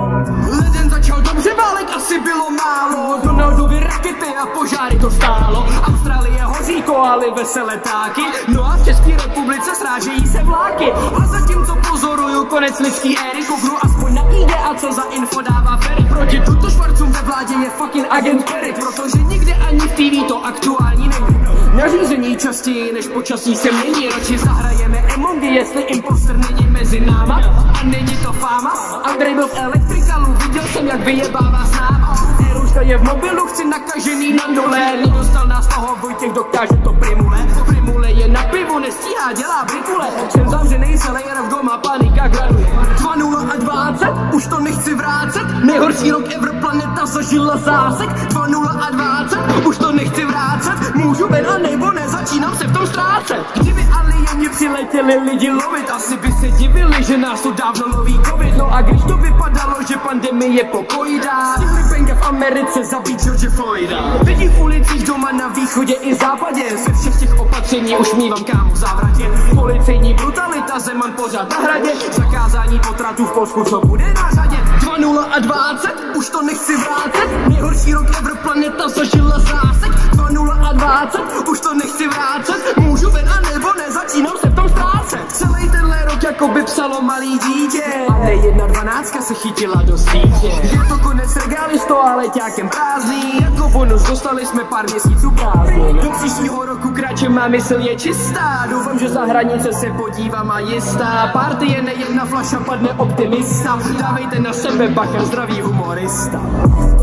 Leden začal dobře, válek asi bylo málo. Donaldovy rakety a požáry to stálo. Austrálie hoří, koaly vesele táky. No a v České republice srážejí se vláky. A zatímco pozoruju konec lidský éry, kouknu aspoň na ID a co za info dává Ferry. Proti tuto švarcům ve vládě je fucking agent Perry, protože nikde ani v TV to aktuální není. Nařízení častěji než počasí se mění. Radši zahrajeme Emongy, jestli imposter není mezi náma. A není to fáma. Andrej byl v elektrikalu, viděl jsem jak vyjebává s náma. Růžka je v mobilu, chci nakažený na dole. Nedostal nás toho Vojtěch, dokáže to Primule. Primule je na pivu, nestíhá, dělá brikule. Jsem zavřenej, celý rok doma, panika graduje. 2.0 a 20, už to nechci vrácet. Nejhorší rok ever, planeta zažila zásek. 2.0 a 20, už to nechci vrácet. Můžu ven a nebo ne, začínám se v tom ztrácet. Kdyby alieni přiletěli lidi lovit, asi by se divili, že nás tu dávno loví covid. No a když to vypadalo, že pandemie pokojídá, stihli penga v Americe zabít George Floyda. Lidi v ulicích doma na východě i západě, ze všech těch opatření už mívám kámo v závratě. Policejní brutalita, Zeman pořád na hradě, zakázání potratů v Polsku, co bude na řadě. 2.0 a 20, už to nechci vrátit. Nejhorší rok ever, planeta zažila zásek. 2.0 a 20, už to nechci vrátit. Můžu ven a nebo ne, začínám se v tom ztrácet. Celý tenhle rok jako by psalo malý dítě, ale 1.12 se chytila do sítě. Je to konec regály s toaleťákem prázdný, jako bonus dostali jsme pár měsíců prázdný. Do příštího roku kráčem, má mysl je čistá. Doufám, že za hranice se podívám a jistá. Party je nejedna flaša, padne optimista. Dávejte na sebe bacha, zdravý humorista.